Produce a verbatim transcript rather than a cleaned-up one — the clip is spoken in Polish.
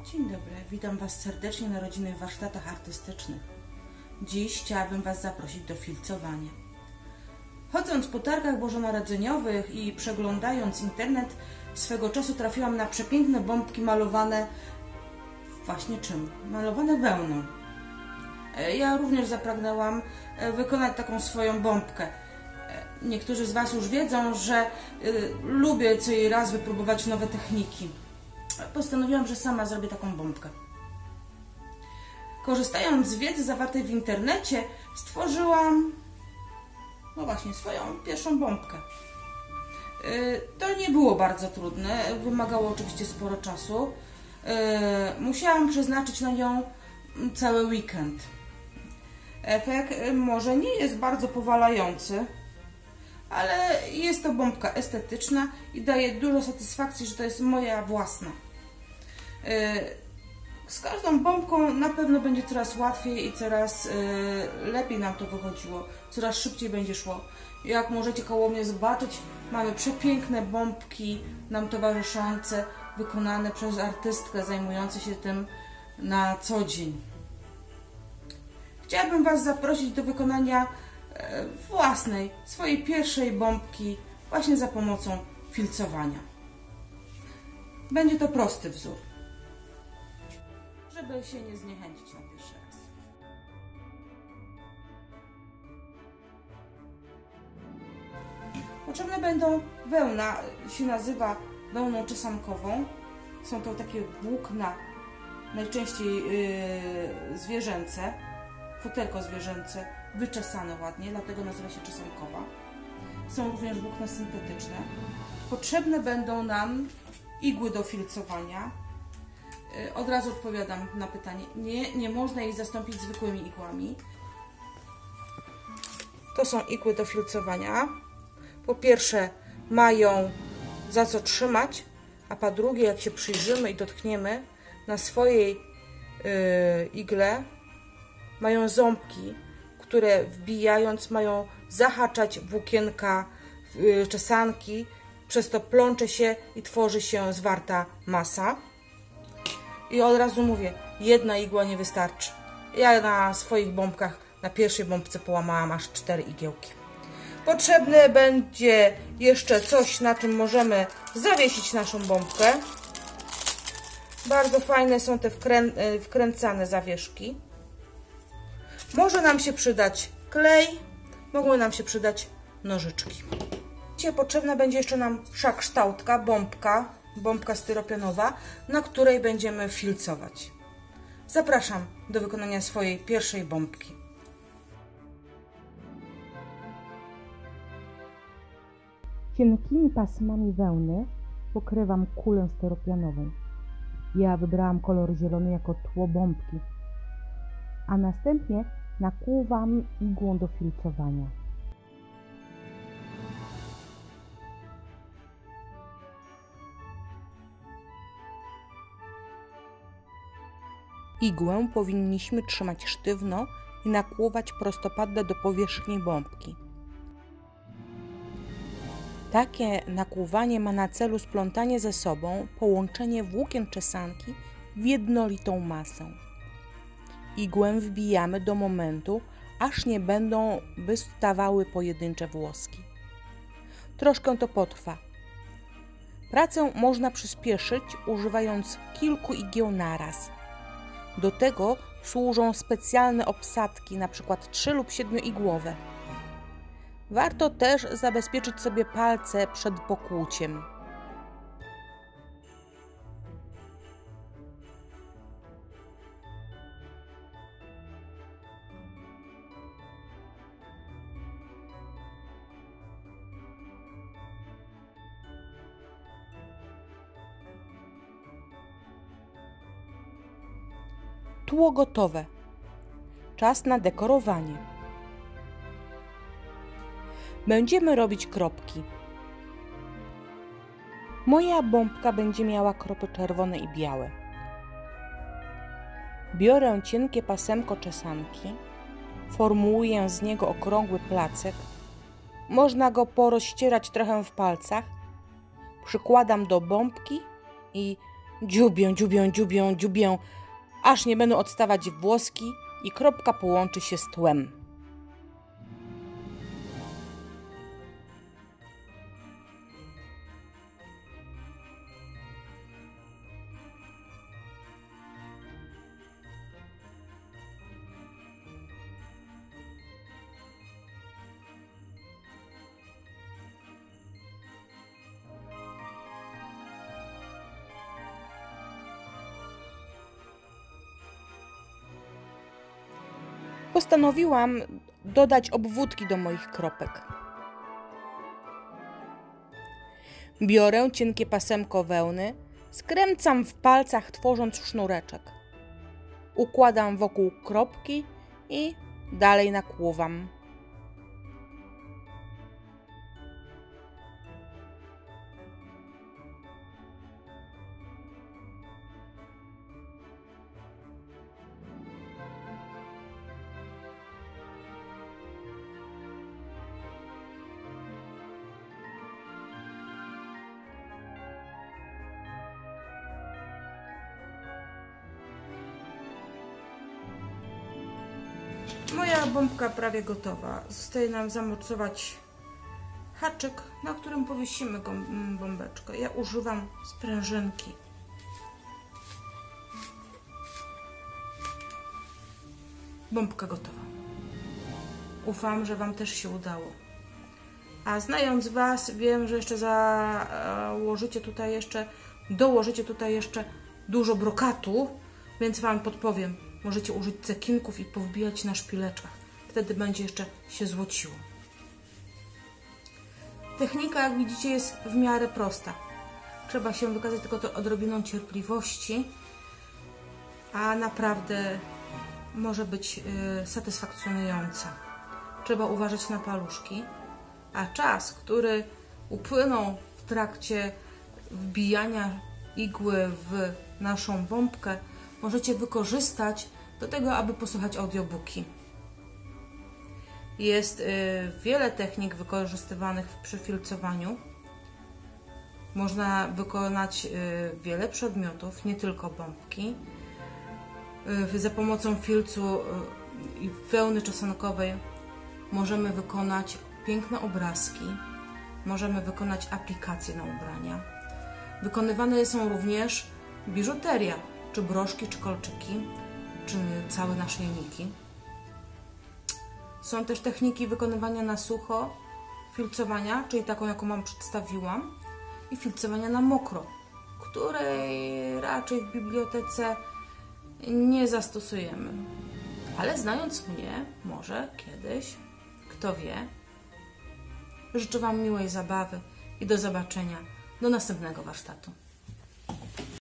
Dzień dobry, witam Was serdecznie na rodzinnych warsztatach artystycznych. Dziś chciałabym Was zaprosić do filcowania. Chodząc po targach bożonarodzeniowych i przeglądając internet, swego czasu trafiłam na przepiękne bombki malowane właśnie czym? Malowane wełną. Ja również zapragnęłam wykonać taką swoją bombkę. Niektórzy z Was już wiedzą, że y, lubię co i raz wypróbować nowe techniki. Postanowiłam, że sama zrobię taką bombkę. Korzystając z wiedzy zawartej w internecie, stworzyłam no właśnie swoją pierwszą bombkę. Yy, to nie było bardzo trudne, wymagało oczywiście sporo czasu. Yy, musiałam przeznaczyć na nią cały weekend. Efekt może nie jest bardzo powalający, ale jest to bombka estetyczna i daje dużo satysfakcji, że to jest moja własna. Z każdą bombką na pewno będzie coraz łatwiej i coraz lepiej nam to wychodziło, coraz szybciej będzie szło. Jak możecie koło mnie zobaczyć, mamy przepiękne bombki nam towarzyszące, wykonane przez artystkę zajmującą się tym na co dzień. Chciałabym Was zaprosić do wykonania własnej, swojej pierwszej bombki właśnie za pomocą filcowania. Będzie to prosty wzór, żeby się nie zniechęcić na pierwszy raz. Potrzebne będą wełna, się nazywa wełną czesankową. Są to takie włókna, najczęściej yy, zwierzęce, futerko zwierzęce, wyczesane ładnie, dlatego nazywa się czesankowa. Są również włókna syntetyczne. Potrzebne będą nam igły do filcowania. Od razu odpowiadam na pytanie. Nie, nie można jej zastąpić zwykłymi igłami. To są igły do filcowania. Po pierwsze mają za co trzymać, a po drugie jak się przyjrzymy i dotkniemy, na swojej yy, igle mają ząbki, które wbijając mają zahaczać włókienka yy, czesanki, przez to plącze się i tworzy się zwarta masa. I od razu mówię, jedna igła nie wystarczy. Ja na swoich bombkach, na pierwszej bombce połamałam aż cztery igiełki. Potrzebne będzie jeszcze coś, na czym możemy zawiesić naszą bombkę. Bardzo fajne są te wkrę wkręcane zawieszki. Może nam się przydać klej, mogą nam się przydać nożyczki. Dzisiaj potrzebna będzie jeszcze nam szakształtka, bombka, bombka styropianowa, na której będziemy filcować. Zapraszam do wykonania swojej pierwszej bombki. Cienkimi pasmami wełny pokrywam kulę styropianową. Ja wybrałam kolor zielony jako tło bombki, a następnie nakłuwam igłą do filcowania. Igłę powinniśmy trzymać sztywno i nakłuwać prostopadle do powierzchni bombki. Takie nakłuwanie ma na celu splątanie ze sobą, połączenie włókien czesanki w jednolitą masę. Igłę wbijamy do momentu, aż nie będą wystawały pojedyncze włoski. Troszkę to potrwa. Pracę można przyspieszyć, używając kilku igieł naraz. Do tego służą specjalne obsadki, np. trzy lub siedmioigłowe. Warto też zabezpieczyć sobie palce przed pokłuciem. Tło gotowe. Czas na dekorowanie. Będziemy robić kropki. Moja bombka będzie miała kropy czerwone i białe. Biorę cienkie pasemko czesanki, formułuję z niego okrągły placek. Można go porozcierać trochę w palcach. Przykładam do bombki i Dziubię, dziubię, dziubię, dziubię, aż nie będą odstawać włoski i kropka połączy się z tłem. Postanowiłam dodać obwódki do moich kropek. Biorę cienkie pasemko wełny, skręcam w palcach, tworząc sznureczek. Układam wokół kropki i dalej nakłuwam. Moja bombka prawie gotowa. Zostaje nam zamocować haczyk, na którym powiesimy bombeczkę. Ja używam sprężynki. Bombka gotowa. Ufam, że Wam też się udało. A znając Was, wiem, że jeszcze założycie tutaj jeszcze, dołożycie tutaj jeszcze dużo brokatu, więc Wam podpowiem. Możecie użyć cekinków i powbijać na szpileczkach. Wtedy będzie jeszcze się złociło. Technika, jak widzicie, jest w miarę prosta. Trzeba się wykazać tylko to odrobiną cierpliwości, a naprawdę może być yy, satysfakcjonująca. Trzeba uważać na paluszki, a czas, który upłynął w trakcie wbijania igły w naszą bombkę, możecie wykorzystać do tego, aby posłuchać audiobooki. Jest y, wiele technik wykorzystywanych przy filcowaniu. Można wykonać y, wiele przedmiotów, nie tylko bombki. Y, za pomocą filcu i y, wełny czesankowej możemy wykonać piękne obrazki. Możemy wykonać aplikacje na ubrania. Wykonywane są również biżuteria, czy broszki, czy kolczyki, czy całe naszyjniki. Są też techniki wykonywania na sucho, filcowania, czyli taką, jaką Wam przedstawiłam, i filcowania na mokro, której raczej w bibliotece nie zastosujemy. Ale znając mnie, może kiedyś, kto wie. Życzę Wam miłej zabawy i do zobaczenia do następnego warsztatu.